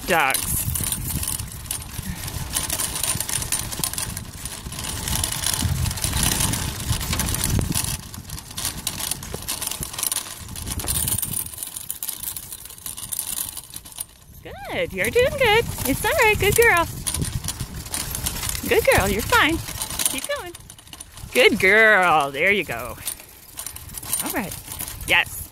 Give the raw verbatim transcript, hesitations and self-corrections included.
dogs. Good, you're doing good. It's all right, good girl. Good girl, you're fine. Keep going. Good girl, there you go. All right, yes.